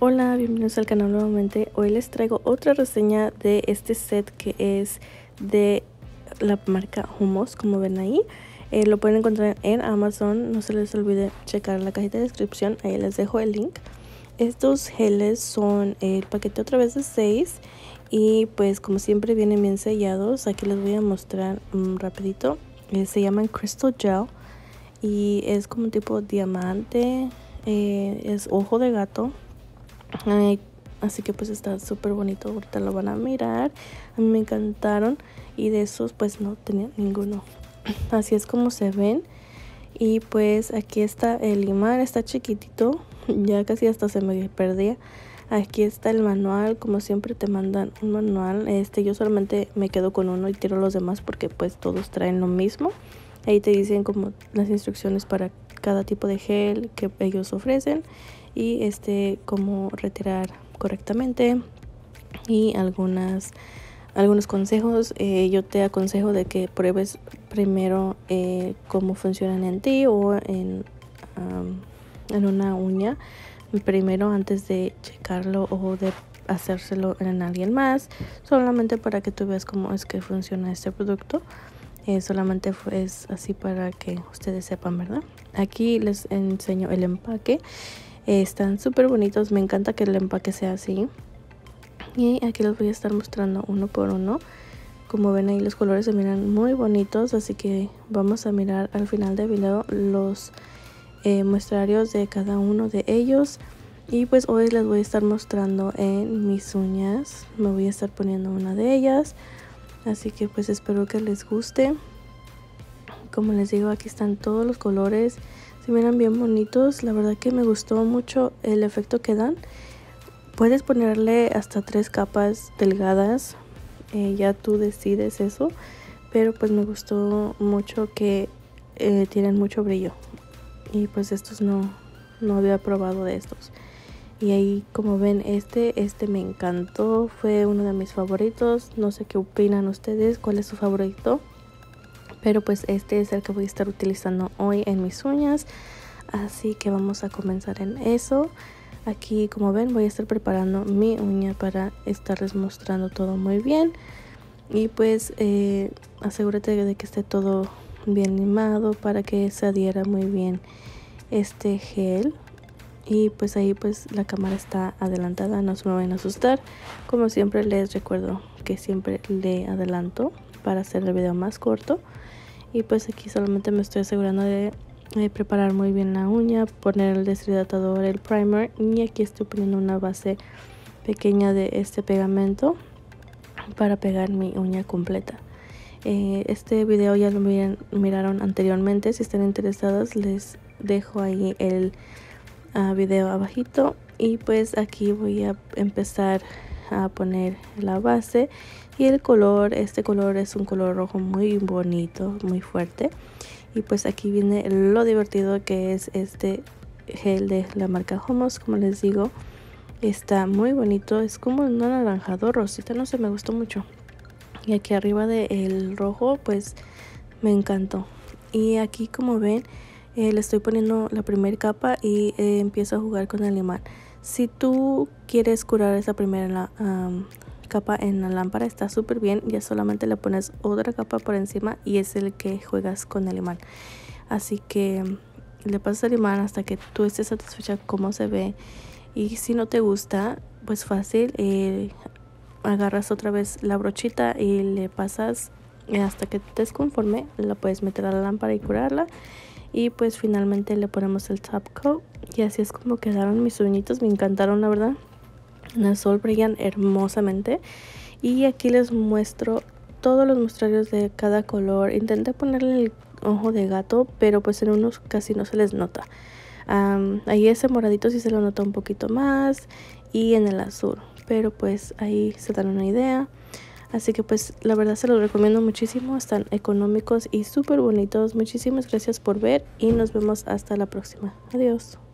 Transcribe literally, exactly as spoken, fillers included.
Hola, bienvenidos al canal nuevamente. Hoy les traigo otra reseña de este set que es de la marca Hummus, como ven ahí. Eh, lo pueden encontrar en Amazon, no se les olvide checar la cajita de descripción, ahí les dejo el link. Estos geles son el paquete otra vez de seis y pues como siempre vienen bien sellados. Aquí les voy a mostrar um, rapidito. Eh, se llaman Crystal Gel y es como tipo diamante, eh, es ojo de gato. Ay, así que pues está súper bonito, ahorita lo van a mirar. A mí me encantaron y de esos pues no tenía ninguno. Así es como se ven. Y pues aquí está el imán, está chiquitito, ya casi hasta se me perdía. Aquí está el manual, como siempre te mandan un manual. Este yo solamente me quedo con uno y tiro los demás porque pues todos traen lo mismo. Ahí te dicen como las instrucciones para cada tipo de gel que ellos ofrecen y este cómo retirar correctamente y algunas algunos consejos. Eh, yo te aconsejo de que pruebes primero eh, cómo funcionan en ti o en, um, en una uña primero antes de checarlo o de hacérselo en alguien más, solamente para que tú veas cómo es que funciona este producto. Eh, solamente es así para que ustedes sepan, ¿verdad? Aquí les enseño el empaque. Eh, están súper bonitos, me encanta que el empaque sea así. Y aquí les voy a estar mostrando uno por uno. Como ven ahí los colores se miran muy bonitos, así que vamos a mirar al final del video los eh, muestrarios de cada uno de ellos. Y pues hoy les voy a estar mostrando en mis uñas, me voy a estar poniendo una de ellas. Así que pues espero que les guste. Como les digo, aquí están todos los colores, se miran bien bonitos. La verdad que me gustó mucho el efecto que dan. Puedes ponerle hasta tres capas delgadas, eh, ya tú decides eso, pero pues me gustó mucho que eh, tienen mucho brillo y pues estos no, no había probado de estos. Y ahí como ven este, este me encantó, fue uno de mis favoritos. No sé qué opinan ustedes, cuál es su favorito. Pero pues este es el que voy a estar utilizando hoy en mis uñas. Así que vamos a comenzar en eso. Aquí como ven voy a estar preparando mi uña para estarles mostrando todo muy bien. Y pues eh, asegúrate de que esté todo bien limado para que se adhiera muy bien este gel. Y pues ahí pues la cámara está adelantada, no se me vayan a asustar. Como siempre les recuerdo que siempre le adelanto para hacer el video más corto. Y pues aquí solamente me estoy asegurando de, de preparar muy bien la uña, poner el deshidratador, el primer, y aquí estoy poniendo una base pequeña de este pegamento para pegar mi uña completa. Eh, este video ya lo miran, miraron anteriormente, si están interesadas les dejo ahí el Uh, video abajito. Y pues aquí voy a empezar a poner la base y el color, este color es un color rojo muy bonito, muy fuerte. Y pues aquí viene lo divertido que es este gel de la marca Hummus. Como les digo, está muy bonito, es como un anaranjado rosita, no sé, me gustó mucho. Y aquí arriba del rojo pues me encantó. Y aquí como ven Eh, le estoy poniendo la primera capa y eh, empiezo a jugar con el imán. Si tú quieres curar esa primera um, capa en la lámpara, está súper bien. Ya solamente le pones otra capa por encima y es el que juegas con el imán. Así que le pasas el imán hasta que tú estés satisfecha cómo se ve. Y si no te gusta, pues fácil, eh, agarras otra vez la brochita y le pasas hasta que estés conforme. La puedes meter a la lámpara y curarla. Y pues finalmente le ponemos el top coat. Y así es como quedaron mis uñitos. Me encantaron, la verdad. En el sol brillan hermosamente. Y aquí les muestro todos los muestrarios de cada color. Intenté ponerle el ojo de gato, pero pues en unos casi no se les nota. Um, ahí ese moradito sí se lo nota un poquito más. Y en el azul. Pero pues ahí se dan una idea. Así que pues la verdad se los recomiendo muchísimo, están económicos y súper bonitos. Muchísimas gracias por ver y nos vemos hasta la próxima. Adiós.